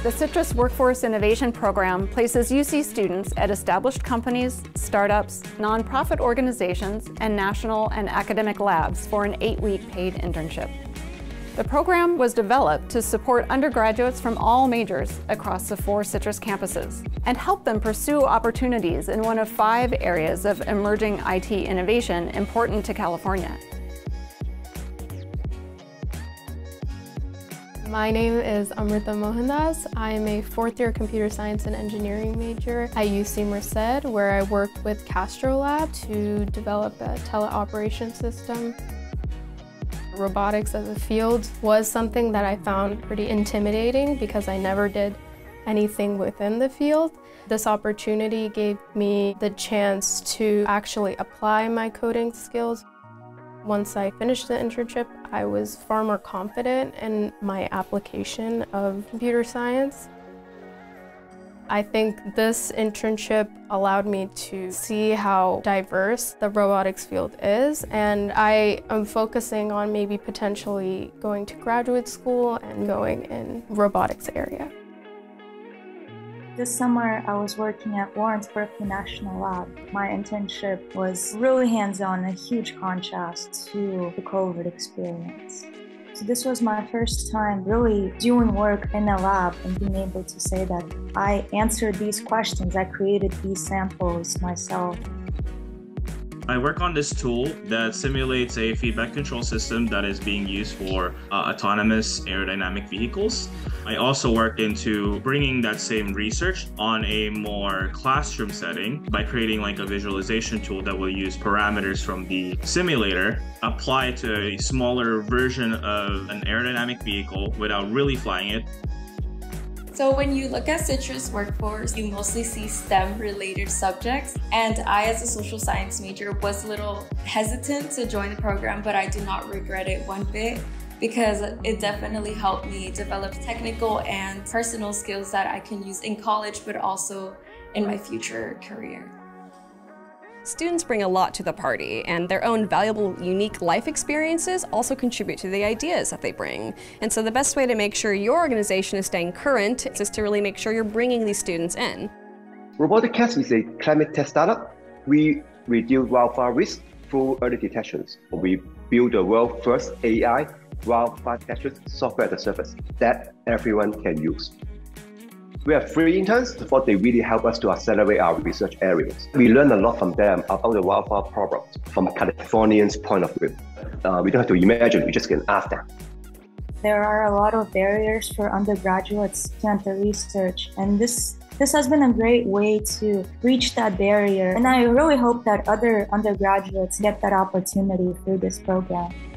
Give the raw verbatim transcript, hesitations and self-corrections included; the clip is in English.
The CITRIS Workforce Innovation Program places U C students at established companies, startups, nonprofit organizations, and national and academic labs for an eight-week paid internship. The program was developed to support undergraduates from all majors across the four CITRIS campuses and help them pursue opportunities in one of five areas of emerging I T innovation important to California. My name is Amrita Mohandas. I am a fourth-year computer science and engineering major at U C Merced, where I worked with Castro Lab to develop a teleoperation system. Robotics as a field was something that I found pretty intimidating because I never did anything within the field. This opportunity gave me the chance to actually apply my coding skills. Once I finished the internship, I was far more confident in my application of computer science. I think this internship allowed me to see how diverse the robotics field is, and I am focusing on maybe potentially going to graduate school and going in robotics area. This summer, I was working at U C Berkeley National Lab. My internship was really hands-on, a huge contrast to the COVID experience. So this was my first time really doing work in a lab and being able to say that I answered these questions, I created these samples myself. I work on this tool that simulates a feedback control system that is being used for uh, autonomous aerodynamic vehicles. I also work into bringing that same research on a more classroom setting by creating like a visualization tool that will use parameters from the simulator, apply to a smaller version of an aerodynamic vehicle without really flying it. So when you look at CITRIS Workforce, you mostly see STEM-related subjects, and I, as a social science major, was a little hesitant to join the program, but I do not regret it one bit because it definitely helped me develop technical and personal skills that I can use in college, but also in my future career. Students bring a lot to the party, and their own valuable, unique life experiences also contribute to the ideas that they bring. And so the best way to make sure your organization is staying current is to really make sure you're bringing these students in. Robotics is a climate tech startup. We reduce wildfire risk through early detections. We build the world's first A I wildfire detection software as a service that everyone can use. We have three interns, so they really help us to accelerate our research areas. We learn a lot from them about the wildfire problems from a Californian's point of view. Uh, we don't have to imagine, we just can ask them. There are a lot of barriers for undergraduates to enter research, and this, this has been a great way to reach that barrier. And I really hope that other undergraduates get that opportunity through this program.